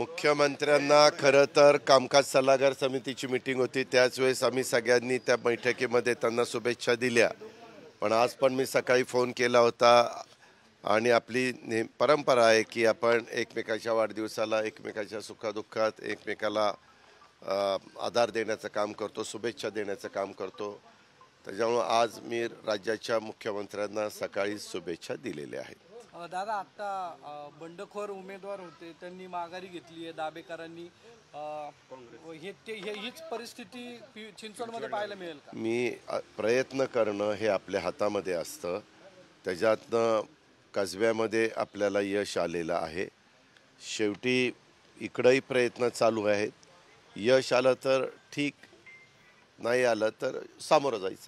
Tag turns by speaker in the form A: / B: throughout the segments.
A: मुख्यमंत्र्यांना खरं तर कामकाज सल्लागार समितीची मीटिंग होती, त्याच वेळेस आम्ही सगळ्यांनी त्या बैठकीमध्ये त्यांना शुभेच्छा दिल्या. पण आज पण मी सकाळी फोन केला होता आणि आपली परंपरा आहे की आपण एकमेकाच्या वाढदिवसाला, एकमेकाच्या सुखादुःखात एकमेकाला आधार देण्याचं काम करतो, शुभेच्छा देण्याचं काम करतो. त्याच्यामुळं आज मी राज्याच्या मुख्यमंत्र्यांना सकाळी शुभेच्छा दिलेल्या आहेत.
B: दादा आता बंडखोर उमेदवार होते, त्यांनी माघारी घेतली आहे दाबेकरांनी. हीच परिस्थिती चिंचवडमध्ये पाहायला मिळेल का?
A: मी प्रयत्न करणं हे आपल्या हातामध्ये असतं. त्याच्यातनं कसब्यामध्ये आपल्याला यश आलेलं आहे. शेवटी इकडंही प्रयत्न चालू आहेत. यश आलं तर ठीक, नाही आलं तर सामोरं जायचं.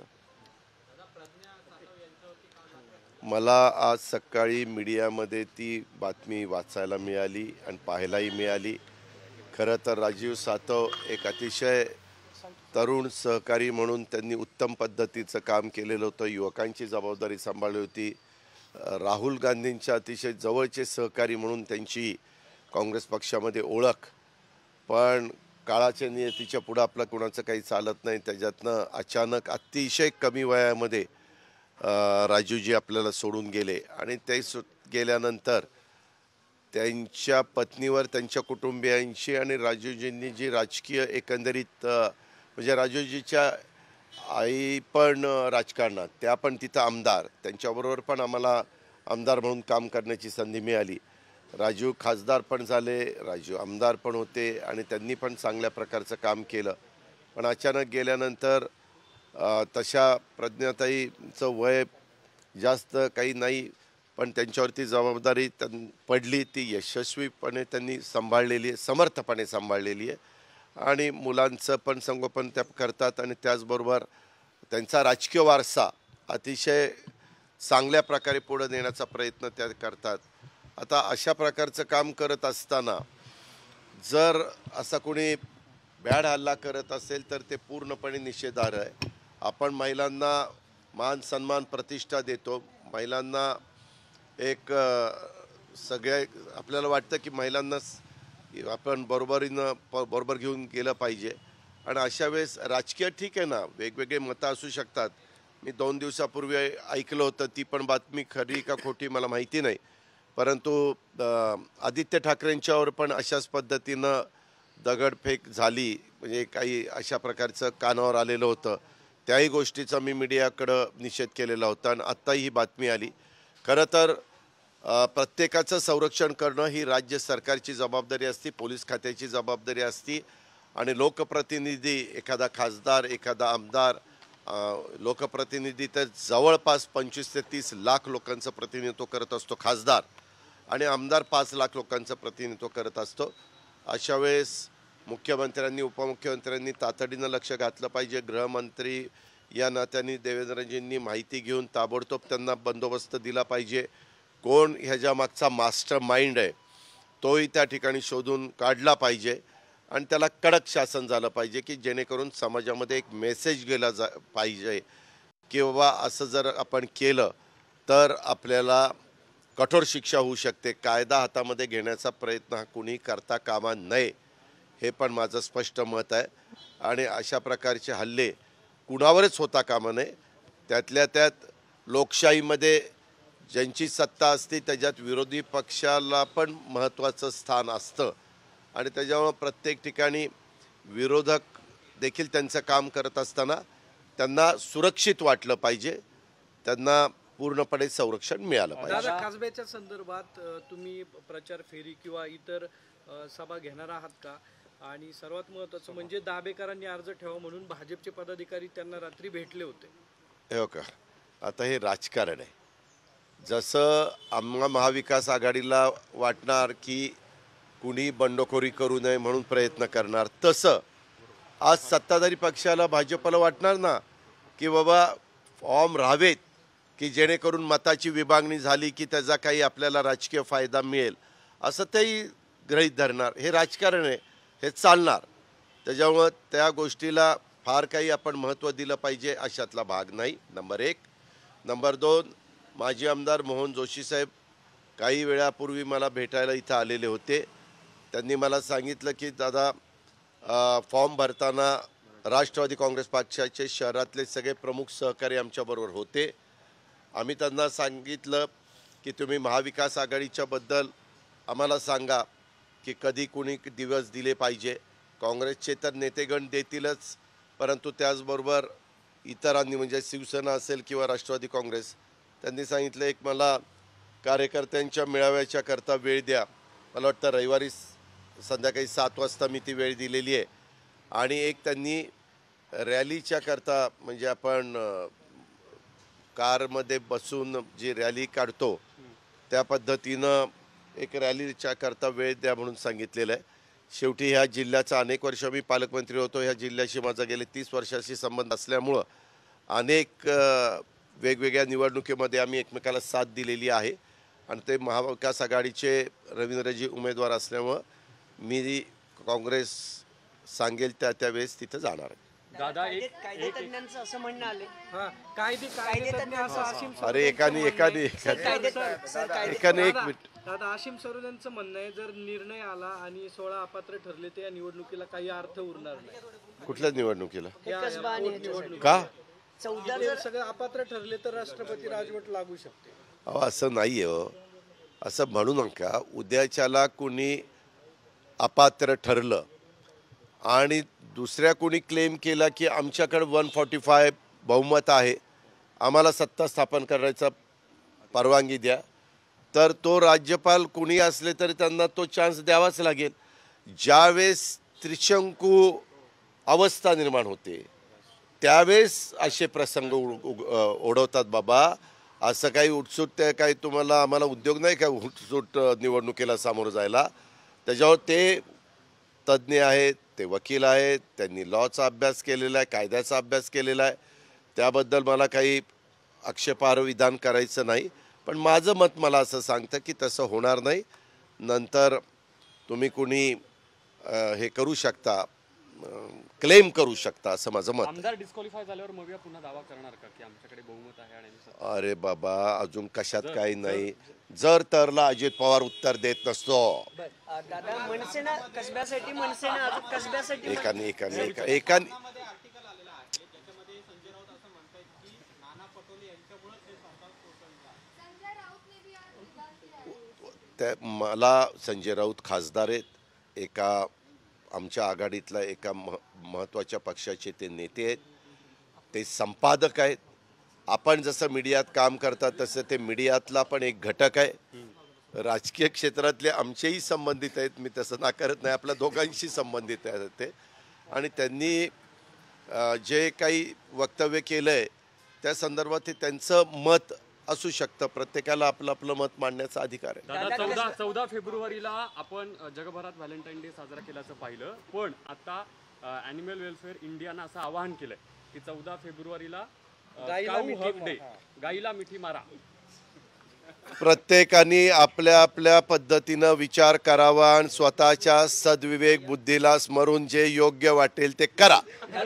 A: मला आज सकाळी मीडियामध्ये ती बातमी वाचायला मिळाली आणि पाहायलाही मिळाली. खरं तर राजीव सातव एक अतिशय तरुण सहकारी म्हणून त्यांनी उत्तम पद्धतीचं काम केलेलं होतं, युवकांची जबाबदारी सांभाळली होती. राहुल गांधींच्या अतिशय जवळचे सहकारी म्हणून त्यांची काँग्रेस पक्षामध्ये ओळख. पण काळाच्या नियतीच्या पुढं आपलं कुणाचं काही चालत नाही. त्याच्यातनं अचानक अतिशय कमी वयामध्ये राजूजी आपल्याला सोडून गेले आणि ते गेल्यानंतर त्यांच्या पत्नीवर, त्यांच्या कुटुंबियांशी आणि राजूजींनी जी राजकीय एकंदरीत म्हणजे राजूजीच्या आई पण राजकारणात, त्या पण तिथं आमदार, त्यांच्याबरोबर पण आम्हाला आमदार म्हणून काम करण्याची संधी मिळाली. राजू खासदार पण झाले, राजू आमदार पण होते आणि त्यांनी पण चांगल्या प्रकारचं काम केलं. पण अचानक गेल्यानंतर तशा प्रज्ञाताईचं वय जास्त काही नाही, पण त्यांच्यावरती जबाबदारी पडली, ती यशस्वीपणे त्यांनी सांभाळलेली आहे, समर्थपणे सांभाळलेली आहे. आणि मुलांचं पण संगोपन त्या करतात आणि त्याचबरोबर त्यांचा राजकीय वारसा अतिशय चांगल्या प्रकारे पुढे नेण्याचा प्रयत्न त्या करतात. आता अशा प्रकारचं काम करत असताना जर असा कोणी भ्याड हल्ला करत असेल तर ते पूर्णपणे निषेधार्ह आहे. आपण महिलांना मान सन्मान प्रतिष्ठा देतो. महिलांना एक सगळ्या आपल्याला वाटतं की महिलांना आपण बरोबर घेऊन गेलं पाहिजे. आणि अशा वेळेस राजकीय ठीक आहे ना, वेगवेगळे मतं असू शकतात. मी 2 दिवसापूर्वी ऐकलं होतं, ती पण बातमी खरी का खोटी मला माहिती नाही, परंतु आदित्य ठाकरेंच्यावर पण अशाच पद्धतीनं दगडफेक झाली, म्हणजे काही अशा प्रकारचं कानावर आलेलं होतं. त्याही गोष्टीचा मी मीडियाकडं निषेध केलेला होता आणि आत्ताही ही बातमी आली. खरं तर प्रत्येकाचं संरक्षण करणं ही राज्य सरकारची जबाबदारी असते, पोलीस खात्याची जबाबदारी असते. आणि लोकप्रतिनिधी, एखादा खासदार, एखादा आमदार, लोकप्रतिनिधी तर जवळपास 25 ते 30 लाख लोकांचं प्रतिनिधित्व करत असतो खासदार, आणि आमदार 5 लाख लोकांचं प्रतिनिधित्व करत असतो. अशा वेळेस मुख्यमंत्र्यांनी, उपमुख्यमंत्र्यांनी तातडीनं लक्ष घातलं पाहिजे. गृहमंत्री या नात्याने देवेंद्रजींनी माहिती घेऊन ताबडतोब त्यांना बंदोबस्त दिला पाहिजे. कोण ह्याच्या मागचा मास्टर माइंड आहे तोही त्या ठिकाणी शोधून काढला पाहिजे आणि त्याला कडक शासन झालं पाहिजे, की जेणेकरून समाजामध्ये एक मेसेज गेला पाहिजे की बाबा असं जर आपण केलं तर आपल्याला कठोर शिक्षा होऊ शकते. कायदा हातामध्ये घेण्याचा प्रयत्न हा कुणी करता कामा नये, हे पण माझं स्पष्ट मत आहे. आणि अशा प्रकारचे हल्ले कुणावरच होता कामा नये. त्यातल्या त्यात लोकशाहीमध्ये ज्यांची सत्ता असते त्याच्यात विरोधी पक्षाला पण महत्त्वाचं स्थान असतं आणि त्याच्यामुळं प्रत्येक ठिकाणी विरोधक देखील त्यांचं काम करत असताना त्यांना सुरक्षित वाटलं पाहिजे, त्यांना पूर्णपणे संरक्षण मिळालं पाहिजे.
B: दादा, कसब्याच्या संदर्भात तुम्ही प्रचार फेरी किंवा इतर सभा घेणार आहात का? आणि सर्वात महत्त्वाचं म्हणजे दाबेकरांनी अर्ज ठेवा म्हणून भाजपचे पदाधिकारी त्यांना रात्री भेटले होते.
A: हो का, आता हे राजकारण आहे. जसं आम्हा महाविकास आघाडीला वाटणार की कुणी बंडखोरी करू नये म्हणून प्रयत्न करणार, तसं आज सत्ताधारी पक्षाला, भाजपला वाटणार ना की बाबा फॉर्म राहावेत, की जेणेकरून मताची विभागणी झाली की त्याचा काही आपल्याला राजकीय फायदा मिळेल, असं तेही गृहीत धरणार. हे राजकारण आहे, हे चालणार. त्याच्यामुळं त्या गोष्टीला फार काही आपण महत्त्व दिलं पाहिजे अशातला भाग नाही, नंबर 1. नंबर 2, माजी आमदार मोहन जोशी साहेब काही वेळापूर्वी मला भेटायला इथं आलेले होते. त्यांनी मला सांगितलं की दादा फॉर्म भरताना राष्ट्रवादी काँग्रेस पक्षाचे शहरातले सगळे प्रमुख सहकारी आमच्याबरोबर होते. आम्ही त्यांना सांगितलं की तुम्ही महाविकास आघाडीच्याबद्दल आम्हाला सांगा की कधी कुणी दिवस दिले पाहिजे. काँग्रेसचे तर नेतेगण देतीलच, परंतु त्याचबरोबर इतरांनी म्हणजे शिवसेना असेल किंवा राष्ट्रवादी काँग्रेस, त्यांनी सांगितलं एक मला कार्यकर्त्यांच्या मेळाव्याच्या करता वेळ द्या. मला वाटतं रविवारी संध्याकाळी 7 वाजता मी ती वेळ दिलेली आहे. आणि एक त्यांनी रॅलीच्या करता म्हणजे आपण कारमध्ये बसून जी रॅली काढतो त्या पद्धतीनं एक रॅलीच्या करता वेळ द्या म्हणून सांगितलेलं आहे. शेवटी ह्या जिल्ह्याचा अनेक वर्ष मी पालकमंत्री होतो. ह्या जिल्ह्याशी माझा गेले 30 वर्षाशी संबंध असल्यामुळं अनेक वेगवेगळ्या निवडणुकीमध्ये आम्ही एकमेकाला साथ दिलेली आहे. आणि ते महाविकास आघाडीचे रवींद्रजी उमेदवार असल्यामुळं मी काँग्रेस सांगेल त्यावेळेस तिथं जाणार आहे.
C: दादा कायदे तज्ञांचं असं म्हणणं आले.
B: कायदेतज्ञ असं आशिम
A: अरे एकाने
B: एक
A: मिनिट.
B: दादा आशिम सरोद यांचं म्हणणं आहे जर निर्णय आला आणि 16 अपात्र ठरले तर या निवडणुकीला काही अर्थ उरणार नाही.
A: कुठल्या निवडणुकीला
C: कसबा आणि ह्याच्यासाठी.
A: का
C: 14
B: जर सगळे अपात्र ठरले तर राष्ट्रपती राजवट लागू शकते.
A: अहो असं नाही हो, असं म्हणू नका. उद्याच्याला कुणी अपात्र ठरलं आणि दुसऱ्या कोणी क्लेम केला की आमच्याकडे 145 बहुमत आहे, आम्हाला सत्ता स्थापन करायचा परवानगी द्या, तर तो राज्यपाल कुणी असले तरी त्यांना तो चान्स द्यावाच लागेल. ज्यावेळेस त्रिशंकू अवस्था निर्माण होते त्यावेळेस असे प्रसंग ओढवतात बाबा. असं काही उठसूट काही तुम्हाला आम्हाला उद्योग नाही का उठसूट निवडणुकीला सामोरं जायला. त्याच्यावर ते तज्ज्ञ आहेत, ते वकील आहेत, त्यांनी लॉचा अभ्यास केलेला आहे, कायद्याचा अभ्यास केलेला आहे. त्याबद्दल मला काही आक्षेपार्ह विधान करायचं नाही. पण माझं मत मला असं सांगतं की तसं होणार नाही. नंतर तुम्ही कुणी हे करू शकता, क्लेम करू शकता, असं माझं मत.
D: आमदार डिस्क्वालिफाय झाल्यावर मग पुन्हा दावा करणार का की आमच्याकडे बहुमत आहे आणि
A: अरे बाबा अजून कशात काही नाही. जर तरला अजित पवार उत्तर देत नसतो.
C: दादा मनसेना कसब्यासाठी मनसेना अजून कसब्यासाठी
A: एकाने त्या मला संजय राऊत खासदार आहेत. एका आमच्या आघाडीतला एका महत्त्वाच्या पक्षाचे ते नेते आहेत, ते संपादक आहेत. आपण जसं मीडियात काम करतात तसं ते मीडियातला पण एक घटक आहे. राजकीय क्षेत्रातले आमचेही संबंधित आहेत, मी तसं नाकारत नाही, आपल्या दोघांशी संबंधित आहेत ते. आणि त्यांनी जे काही वक्तव्य केलं आहे त्या संदर्भात ते त्यांचं मत असू शकतं. प्रत्येकाला आपलं आपलं मत मांडण्याचा अधिकार आहे.
D: दादा 14 फेब्रुवारीला आपण जगभरात व्हॅलेंटाईन डे साजरा केल्याचं पाहिलं, पण आता ॲनिमल वेलफेअर इंडियानं असं आवाहन केलंय की 14 फेब्रुवारीला गाईला मिठी मारा.
A: प्रत्येकाने आपल्या आपल्या पद्धतीनं विचार करावा आणि स्वतःच्या सद्विवेक बुद्धीला स्मरून जे योग्य वाटेल ते करा.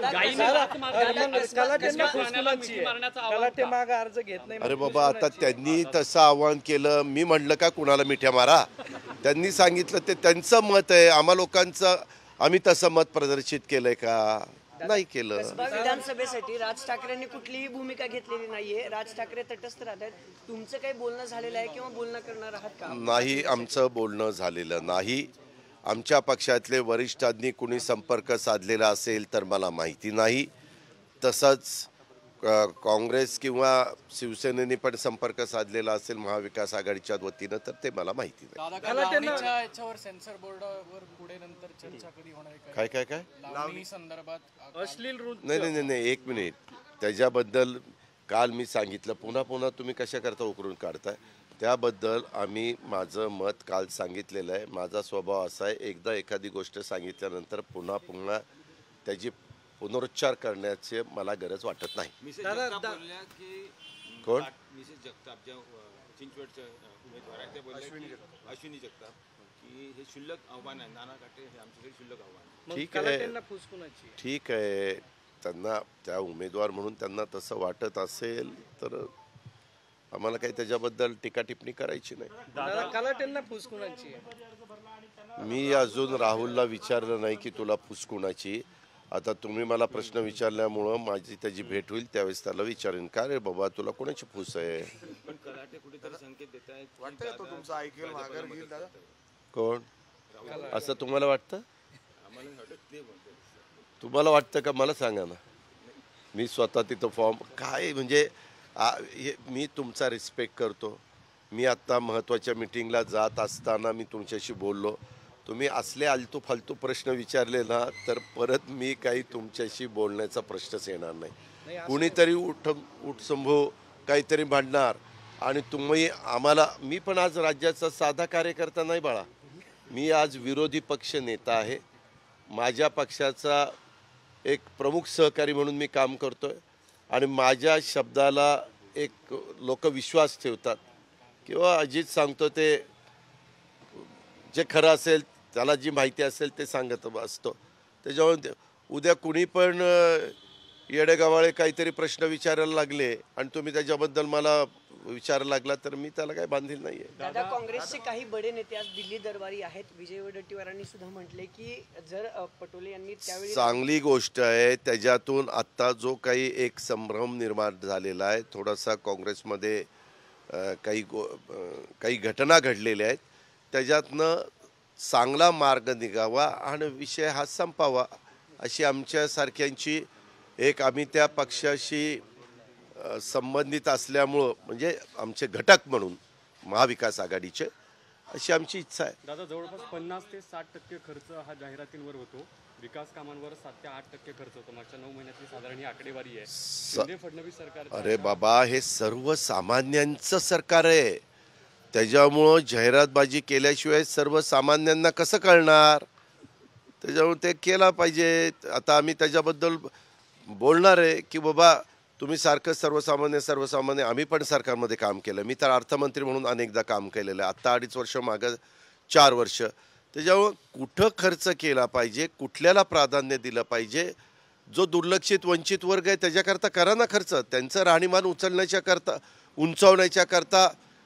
B: अर्ज घेत नाही.
A: अरे बाबा आता त्यांनी तसं आवाहन केलं, मी म्हणलं का कुणाला मिठ्या मारा? त्यांनी सांगितलं ते त्यांचं मत आहे. आम्हा लोकांचं आम्ही तसं मत प्रदर्शित केलंय का? नाही केलं.
C: कसबा विधानसभेसाठी राज ठाकरेंनी कुठलीही भूमिका घेतलेली नाहीये. राज ठाकरे तटस्थ राहतात. तुमचं काही बोलणं झालेलं आहे किंवा बोलणं करणार आहात का?
A: नाही, आमचं बोलणं झालेलं नाही. आमच्या पक्षातले वरिष्ठांनी कुणी संपर्क साधलेला असेल तर मला माहिती नाही. तसंच काँग्रेस किंवा शिवसेनेने पण संपर्क साधलेला असेल महाविकास आघाडीच्या वतीनं तर ते मला माहिती नाही.
E: याच्यावर सेन्सर बोर्डावर पुढे नंतर चर्चा कधी होणार आहे?
A: काय
E: लावणी संदर्भात
B: अश्लील
A: नाही, एक मिनिट. त्याच्याबद्दल काल मी सांगितलं, पुन्हा तुम्ही कशा करता उकरून काढताय. त्याबद्दल आम्ही माझं मत काल सांगितलेलं आहे. माझा स्वभाव असा आहे, एकदा एखादी गोष्ट सांगितल्यानंतर पुन्हा त्याची पुनरुच्चार करण्याची मला गरज वाटत नाही. कोण?
F: मिसेस जगताप ज्या चिंचवडच्या उमेदवार आहेत ते बोलले अश्विनी जगताप की हे क्षुल्लक आव्हान आहे, नाना काटे हे आमच्याकडे क्षुल्लक आव्हान.
A: ठीक आहे. त्यांना त्या उमेदवार म्हणून त्यांना तसं वाटत असेल तर आम्हाला काही त्याच्याबद्दल टीका टिप्पणी करायची नाही. मी अजून राहुलला विचारलं नाही की तुला फूस कुणाची. आता तुम्ही मला प्रश्न विचारल्यामुळं माझी त्याची भेट होईल त्यावेळेस त्याला विचारेन, का रे बाबा तुला कोणाची फूस आहे.
F: पण कलाटे कुठेतरी संकेत देत आहेत की
G: वाटतंय तो तुमचा ऐकेल माघार घेईल दादा.
A: कोण असं तुम्हाला वाटतं?
F: आम्हाला वाटत ते बोलतो.
A: तुम्हाला वाटतं का मला सांगा ना. मी स्वतः तिथं फॉर्म काय म्हणजे मी तुमचा रिस्पेक्ट करतो. मी आत्ता महत्त्वाच्या मिटिंगला जात असताना मी तुमच्याशी बोललो. तुम्ही असले आलतू फालतू प्रश्न विचारले ना तर परत मी काही तुमच्याशी बोलण्याचा प्रश्नच येणार नाही. कुणीतरी उठसंभू काहीतरी भांडणार आणि तुम्ही आम्हाला. मी पण आज राज्याचा साधा कार्यकर्ता नाही बाळा. मी आज विरोधी पक्ष नेता आहे. माझ्या पक्षाचा एक प्रमुख सहकारी म्हणून मी काम करतोय आणि माझ्या शब्दाला एक लोक विश्वास ठेवतात किंवा अजित सांगतो ते जे खरं असेल त्याला जी माहिती असेल ते सांगत असतो. त्याच्यामुळे उद्या कुणी पण येडेगावाळे काहीतरी प्रश्न विचारायला लागले आणि तुम्ही त्याच्याबद्दल मला विचारायला लागला तर मी त्याला काही बांधील नाहीये.
C: दादा, काँग्रेसचे काही बडे नेते आज दिल्ली दरबारी आहेत. विजय वडेट्टीवारांनी सुद्धा म्हटले की जर पटोले यांनी त्यावेळी
A: चांगली गोष्ट आहे. त्याच्यातून आत्ता जो काही एक संभ्रम निर्माण झालेला आहे, थोडासा काँग्रेसमध्ये काही घटना घडलेल्या आहेत, त्याच्यातनं चांगला मार्ग निघावा आणि विषय हा संपावा अशी आमच्यासारख्यांची एक, आम्ही त्या पक्षाशी संबंधित असल्यामुळं म्हणजे आमचे घटक म्हणून महाविकास आघाडीचे अशी आमची इच्छा आहे.
D: दादा, जवळपास 50 ते 60% खर्च हा जाहिरातींवर होतो. विकास कामांवर 7 ते 8% खर्च होतो. मागच्या 9 महिन्यातली साधारण ही आकडेवारी आहे. शिंदे फडणवीस सरकार.
A: अरे बाबा, हे सर्वसामान्यांचं सरकार आहे. त्याच्यामुळं जाहिरातबाजी केल्याशिवाय सर्वसामान्यांना कसं कळणार. त्याच्यामुळे ते केला पाहिजे. आता आम्ही त्याच्याबद्दल बोलणार आहे की बाबा तुम्ही सारखं सर्वसामान्य. आम्ही पण सरकारमध्ये काम केलं. मी तर अर्थमंत्री म्हणून अनेकदा काम केलेलं आहे. आत्ता 2.5 वर्ष, मागं 4 वर्ष. त्याच्यामुळं कुठं खर्च केला पाहिजे, कुठल्याला प्राधान्य दिलं पाहिजे. जो दुर्लक्षित वंचित वर्ग आहे त्याच्याकरता करा ना खर्च. त्यांचं राहणीमान उंचावण्याच्या करता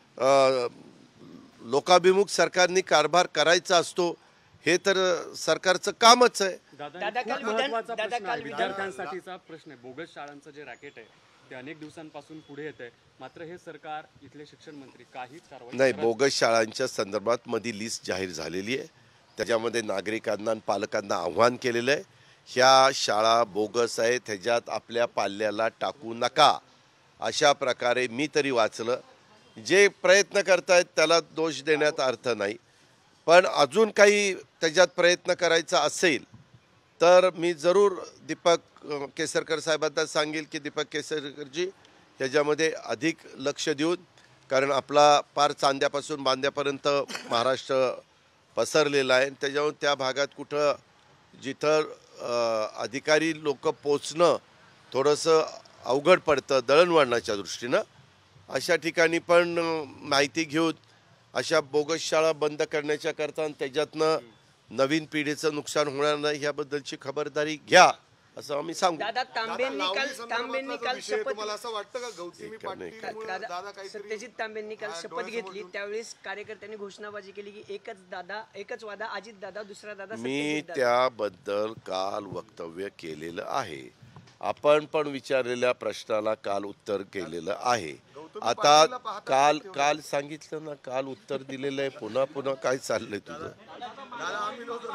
A: लोकाभिमुख सरकारने कारभार करायचा असतो. हे तर सरकारचं कामच आहे.
C: दादा, काल
D: महत्त्वाचा
C: दादा,
D: प्रश्न आहे.
C: काल
D: विद्यार्थ्यांसाठीचा प्रश्न आहे. बोगस शाळांचं जे रॅकेट आहे ते अनेक दिवसांपासून पुढे येत आहे. मात्र हे सरकार, इथले शिक्षण मंत्री काहीच कारवाई
A: नाही. बोगस शाळांच्या संदर्भात मध्ये लिस्ट जाहीर झालेली आहे. त्याच्यामध्ये नागरिकांना आणि पालकांना आव्हान केलेलं आहे, ह्या शाळा बोगस आहेत, ह्याच्यात आपल्या पाल्याला टाकू नका. अशा प्रकारे मी तरी वाचलं. जे प्रयत्न करतायत त्याला दोष देण्यात अर्थ नाही, पण अजून काही त्याच्यात प्रयत्न करायचा असेल तर मी जरूर दीपक केसरकर साहेबांना सांगेल की दीपक केसरकरजी याच्यामध्ये अधिक लक्ष देऊन, कारण आपला पार चांद्यापासून बांद्यापर्यंत महाराष्ट्र पसरलेला आहे. त्याच्यामुळे त्या भागात कुठं जिथं अधिकारी लोक पोचणं थोडंसं अवघड पडतं दळणवळणाच्या दृष्टीनं, अशा ठिकाणी पण माहिती घेऊन अशा बोगस शाळा बंद करण्याच्या करता आणि त्याच्यातनं नवीन पिढीचं नुकसान होणार नाही ह्याबद्दलची खबरदारी घ्या असं आम्ही सांगू.
C: दादा, तांबेंनी काल शपथ.
G: तुम्हाला असं वाटतं का गौतमी पाटील दादा काहीतरी
C: सत्यजित तांबेंनी काल शपथ घेतली, त्यावेळेस कार्यकर्त्यांनी घोषणाबाजी केली की एकच वादा, अजित दादा, दुसरा दादा
A: मी
C: सत्यजित दादा.
A: त्याबद्दल काल वक्तव्य केलेलं आहे. आपण पण विचारलेल्या प्रश्नाला काल उत्तर केलेलं आहे. आता काल सांगितलं ना, काल उत्तर दिलेलं आहे. पुन्हा काय चाललंय तुझं?
G: दादा, आम्ही नव्हतो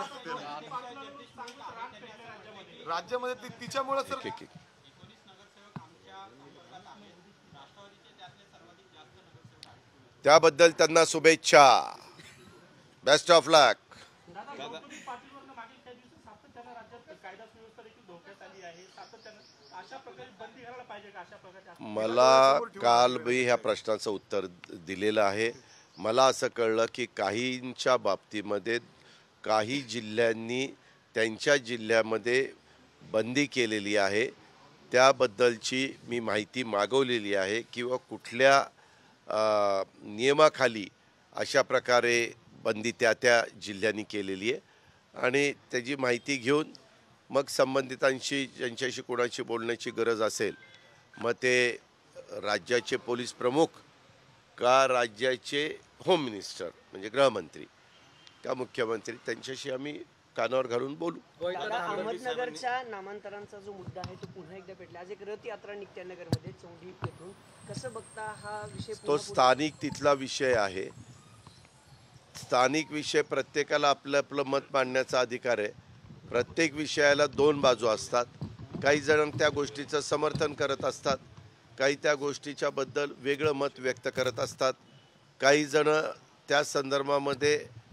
G: राज्यामध्ये तिच्यामुळे सर.
A: ठीक. त्याबद्दल त्यांना शुभेच्छा. Best of luck. मला काल मी ह्या प्रश्नाचं उत्तर दिलेलं आहे. मला असं कळलं की काहींच्या बाबतीमध्ये काही जिल्ह्यांनी त्यांच्या जिल्ह्यामध्ये बंदी केलेली आहे. त्याबद्दलची मी माहिती मागवलेली आहे किंवा कुठल्या नियमाखाली अशा प्रकारे बंदी त्या जिल्ह्यांनी केलेली आहे आणि त्याची माहिती घेऊन मग संबंधितांशी ज्यांच्याशी कोणाशी बोलण्याची गरज असेल मग ते राज्याचे पोलीस प्रमुख का राज्याचे होम मिनिस्टर म्हणजे गृहमंत्री का मुख्यमंत्री त्यांच्याशी आम्ही कानावर घालून बोलू.
C: दादा, अहमदनगरच्या नामांतरांचा जो मुद्दा आहे तो पुन्हा एकदा पेटला. आज एक रथ यात्रा निघते नगरमध्ये चौंडी येथून. कसं बघता हा विषय?
A: तो स्थानिक तिथला विषय आहे. स्थानिक विषय प्रत्येकाला आपलं आपलं मत मांडण्याचा अधिकार आहे. प्रत्येक विषयाला दोन बाजू असतात. काही जण त्या गोष्टीचं समर्थन करत असतात, काही त्या गोष्टीच्या बद्दल वेगळं मत व्यक्त करत असतात. काही जण त्या संदर्भामध्ये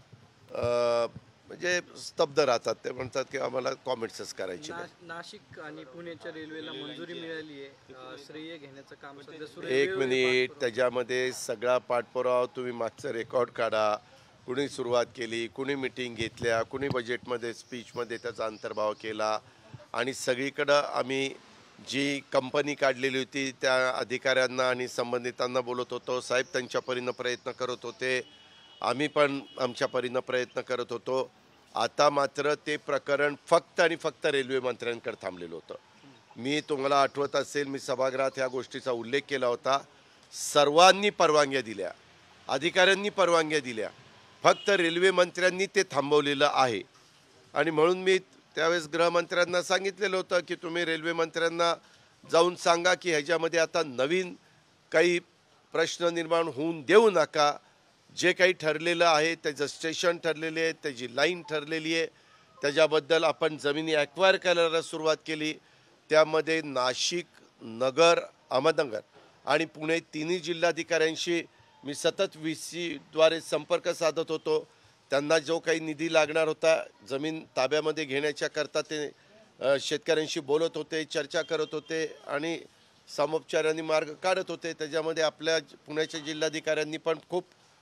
A: म्हणजे स्तब्ध राहतात. ते म्हणतात की आम्हाला कॉमेंट्सच करायचे नाही.
B: नाशिक आणि पुण्याच्या रेल्वेला मंजुरी मिळाली आहे. श्रेय घेण्याचं काम सध्या सुरू
A: एक मिनिट, त्याच्यामध्ये सगळा पाठपुरावा तुम्ही मागचं रेकॉर्ड काढा. कुणी सुरुवात केली, कुणी मिटिंग घेतल्या, कुणी बजेटमध्ये स्पीचमध्ये त्याचा अंतर्भाव केला. आणि सगळीकडं आम्ही जी कंपनी काढलेली होती त्या अधिकाऱ्यांना आणि संबंधितांना बोलत होतो. साहेब त्यांच्या परीनं प्रयत्न करत होते, आम्ही पण आमच्या परीनं प्रयत्न करत होतो. आता मात्र ते प्रकरण फक्त आणि फक्त रेल्वे मंत्र्यांकडे थांबलेलं होतं. मी तुम्हाला आठवत असेल, मी सभागृहात ह्या गोष्टीचा उल्लेख केला होता. सर्वांनी परवानग्या दिल्या, अधिकाऱ्यांनी परवानग्या दिल्या, फक्त रेल्वे मंत्र्यांनी ते थांबवलेलं आहे. आणि म्हणून मी त्यावेळेस गृहमंत्र्यांना सांगितलेलं होतं की तुम्ही रेल्वे मंत्र्यांना जाऊन सांगा की ह्याच्यामध्ये आता नवीन काही प्रश्न निर्माण होऊन देऊ नका. जे काही ठरलेलं आहे, त्याचं स्टेशन ठरलेले आहे, त्याची लाईन ठरलेली आहे, त्याच्याबद्दल आपण जमिनी ॲक्वायर करायला सुरुवात केली. त्यामध्ये नाशिक, नगर, अहमदनगर आणि पुणे तिन्ही जिल्हाधिकाऱ्यांशी मी सतत VC द्वारे संपर्क साधत होतो. त्यांना जो काही निधी लागणार होता जमीन ताब्यामध्ये घेण्याच्या करता ते शेतकऱ्यांशी बोलत होते, चर्चा करत होते आणि सामोपचाराने मार्ग काढत होते. त्याच्यामध्ये आपल्या पुण्याच्या जिल्हाधिकाऱ्यांनी पण खूप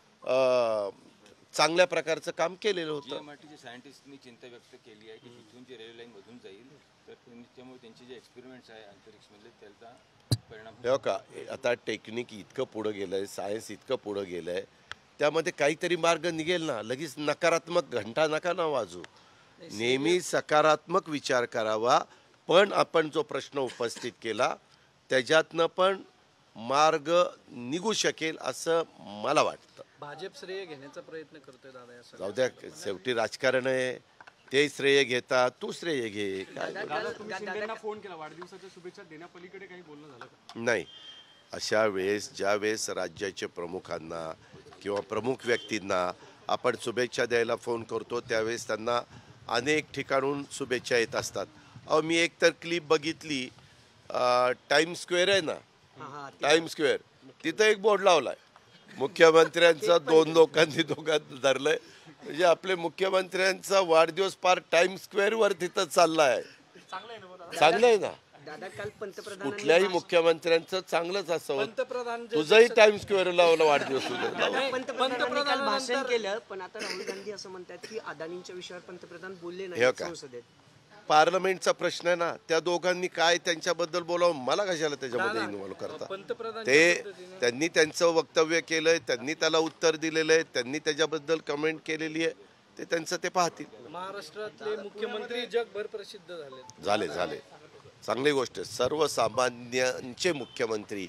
A: चांगल्या प्रकारचं काम केलेलं होतं.
F: GMRTच्या सायंटिस्टनी चिंता व्यक्त केली आहे की इथून जी रेल्वे लाईन मधून जाईल तर त्यामुळे त्यांचे जे एक्सपेरिमेंट्स आहे अंतरिक्षमधले त्याचा परिणाम
A: हो का. आता टेक्निक इतकं पुढं गेलं आहे, सायन्स इतकं पुढं गेलं आहे, त्यामध्ये काहीतरी मार्ग निघेल ना. लगेच नकारात्मक घंटा नका ना वाजू. नेहमी सकारात्मक विचार करावा. पण आपण जो प्रश्न उपस्थित केला त्याच्यातनं पण मार्ग निघू शकेल असं मला वाटतं.
B: भाजप श्रेय घेण्याचा प्रयत्न करतोय दादा या
A: जाऊ द्या, शेवटी राजकारण आहे. ते श्रेय घेता, तू श्रेय घे. काय
D: दादा, तुम्ही शिंदेंना फोन केला, वाढदिवसाच्या शुभेच्छा देण्यापलीकडे काही बोलणं झालं का?
A: नाही. अशा वेळेस ज्यावेळेस राज्याच्या प्रमुखांना किंवा प्रमुख व्यक्तींना आपण शुभेच्छा द्यायला फोन करतो त्यावेळेस त्यांना अनेक ठिकाणून शुभेच्छा येत असतात. अहो, मी एक तर क्लिप बघितली, टाइम स्क्वेअर आहे ना, टाइम स्क्वेअर, तिथं एक बोर्ड लावलाय मुख्यमंत्र्यांचा. दोन लोकांनी दोघांत धरलंय. म्हणजे आपले मुख्यमंत्र्यांचा वाढदिवस पार टाइम स्क्वेअरवर तिथं चाललाय. चांगलं आहे ना.
C: दादा, काल पंतप्रधान
A: कुठल्याही मुख्यमंत्र्यांचं चांगलंच असावं.
B: पंतप्रधान
A: तुझंही टाइम स्क्वेअरला वाढदिवस होता.
C: पंतप्रधानांनी काल भाषण केलं, पण आता राहुल गांधी असं म्हणतात की अदानींच्या विषयावर पंतप्रधान बोलले
A: हे
C: नाही
A: का?
C: संसदेत.
A: पार्लमेंटचा प्रश्न आहे ना. त्या दोघांनी काय त्यांच्याबद्दल बोलावं, मला कशाला त्याच्यामध्ये इन्व्हॉल्व करता.
B: पंतप्रधान
A: त्यांनी त्यांचं वक्तव्य केलंय, त्यांनी त्याला उत्तर दिलेलं आहे, त्यांनी त्याच्याबद्दल कमेंट केलेली आहे. ते त्यांचं ते पाहतील.
B: महाराष्ट्रातले मुख्यमंत्री जगभर प्रसिद्ध
A: झाले झाले चांगली गोष्ट आहे. सर्वसामान्यांचे मुख्यमंत्री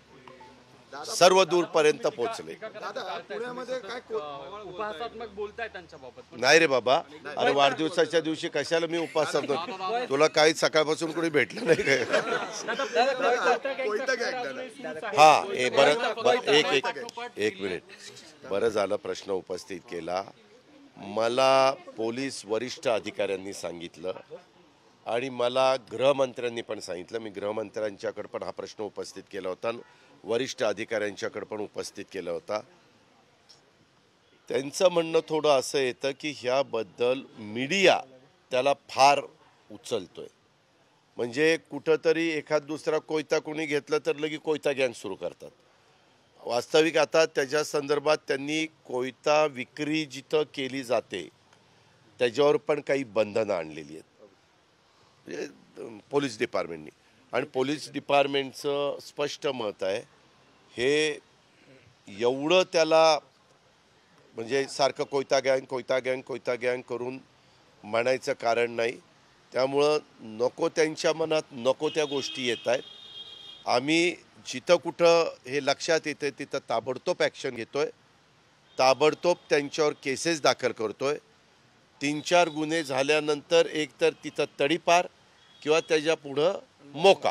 A: सर्व दूरपर्यंत पोहोचले.
G: पुण्यामध्ये काय
D: उपहासात्मक बोलताय त्यांच्या बाबत.
A: नाही रे बाबा, अरे वाढदिवसाच्या दिवशी कशाला मी उपवास करतो? तुला काही सकाळपासून कोणी भेटलं नाही काय? हा, एक मिनिट. बरं झालं प्रश्न उपस्थित केला. मला पोलीस वरिष्ठ अधिकाऱ्यांनी सांगितलं आणि मला गृहमंत्र्यांनी पण सांगितलं. मी गृहमंत्र्यांच्याकडे पण हा प्रश्न उपस्थित केला होता, वरिष्ठ अधिकाऱ्यांच्याकडे पण उपस्थित केला होता. त्यांचं म्हणणं थोडं असं येतं की ह्याबद्दल मीडिया त्याला फार उचलतोय. म्हणजे कुठंतरी एखाद दुसरा कोयता कोणी घेतलं तर लगी कोयता गँग सुरू करतात. वास्तविक आता त्याच्या संदर्भात त्यांनी कोयता विक्री जिथं केली जाते त्याच्यावर पण काही बंधनं आणलेली आहेत म्हणजे पोलीस डिपार्टमेंटनी. आणि पोलीस डिपार्टमेंटचं स्पष्ट मत आहे हे एवढं त्याला म्हणजे सारखं कोयता गँग करून म्हणायचं कारण नाही. त्यामुळं नको त्यांच्या मनात नको त्या गोष्टी येत आहेत. आम्ही जिथं कुठं हे लक्षात येतं तिथं ताबडतोब ॲक्शन घेतोय ताबडतोब त्यांच्यावर केसेस दाखल करतोय. 3-4 गुन्हे झाल्यानंतर एकतर तिथं तडीपार किंवा त्याच्या पुढं मोका.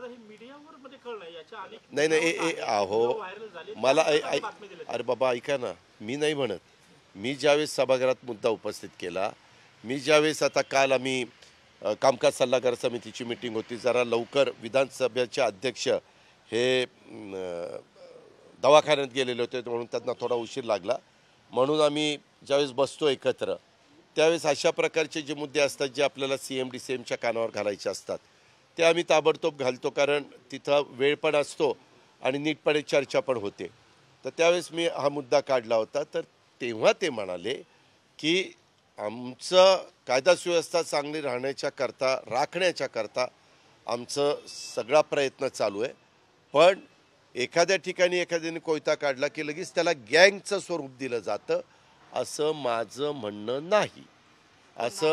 A: नाही अहो मला अरे बाबा ऐका ना, मी नाही म्हणत. मी ज्यावेळेस सभागृहात मुद्दा उपस्थित केला, मी ज्यावेळेस आता काल आम्ही कामकाज सल्लागार समितीची मीटिंग होती, जरा लवकर विधानसभेचे अध्यक्ष हे दवाखान्यात गेलेले होते म्हणून त्यांना थोडा उशीर लागला, म्हणून आम्ही ज्यावेळेस बसतो एकत्र त्यावेळेस अशा प्रकारचे जे मुद्दे असतात जे आपल्याला CMD CMच्या कानावर घालायचे असतात ते आम्ही ताबडतोब घालतो, कारण तिथं वेळ पण असतो आणि नीटपणे चर्चा पण होते. तर त्यावेळेस मी हा मुद्दा काढला होता. तर तेव्हा ते म्हणाले की आमचं कायदा सुव्यवस्था चांगली राखण्याच्या करता आमचं सगळा प्रयत्न चालू आहे, पण एखाद्या ठिकाणी एखाद्याने कोयता काढला की लगेच त्याला गँगचं स्वरूप दिलं जातं असं माझं म्हणणं नाही. असं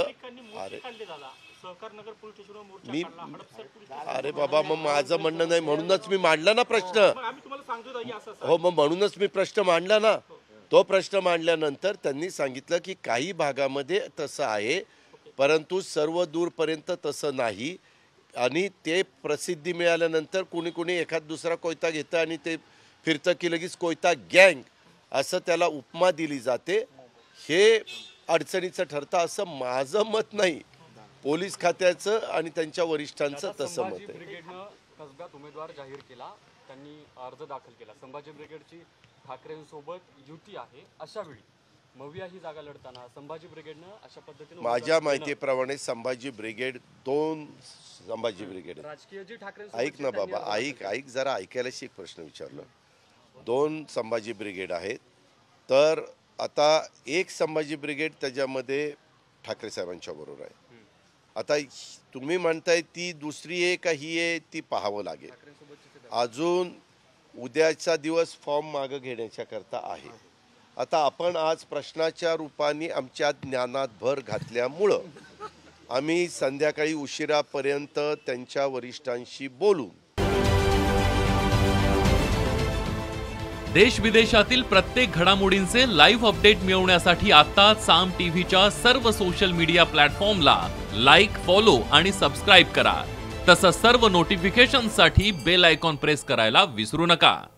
A: अरे बाबा मग माझं म्हणणं नाही म्हणूनच मी मांडला ना प्रश्न. हो मग म्हणूनच मी प्रश्न मांडला ना. तो प्रश्न मांडल्यानंतर त्यांनी सांगितलं की काही भागामध्ये तसं आहे परंतु सर्व दूरपर्यंत तसं नाही, आणि ते प्रसिद्धी मिळाल्यानंतर कुणी एखाद दुसरा कोयता घेतं आणि ते फिरतं की लगेच कोयता गँग असं त्याला उपमा दिली जाते. हे अडचणीचं ठरतं असं माझं मत नाही, पोलीस खात्याचं आणि त्यांच्या वरिष्ठांचं तसं मत आहे.
D: ब्रिगेडनं कसब्यात उमेदवार जाहीर केला, त्यांनी अर्ज दाखल केला. संभाजी ब्रिगेडची ठाकरेंसोबत युती आहे, अशा वेळी मविया ही जागा लढताना संभाजी ब्रिगेडनं अशा पद्धतीने
A: माझ्या माहितीप्रमाणे संभाजी ब्रिगेड 2 संभाजी ब्रिगेड
D: राजकीय जी ठाकरे
A: ऐक ना बाबा ऐक जरा ऐकायला शिक. प्रश्न विचारलं. 2 संभाजी ब्रिगेड आहेत, तर आता एक संभाजी ब्रिगेड त्याच्यामध्ये ठाकरे साहेबांच्या बरोबर आहे. आता तुम्ही म्हणताय ती दुसरी आहे का ही आहे ती पाहावं लागेल. अजून उद्याचा दिवस फॉर्म मागं घेण्याच्या करता आहे. आता आपण आज प्रश्नाच्या रूपाने आमच्या ज्ञानात भर घातल्यामुळं आम्ही संध्याकाळी उशिरापर्यंत त्यांच्या वरिष्ठांशी बोलू.
H: देश विदेशातील प्रत्येक घडामोडींचे लाईव्ह अपडेट मिळवण्यासाठी आता साम टीव्हीच्या सर्व सोशल मीडिया प्लॅटफॉर्मला लाईक, फॉलो आणि सबस्क्राईब करा. तसंच सर्व नोटिफिकेशनसाठी बेल आयकॉन प्रेस करायला विसरू नका.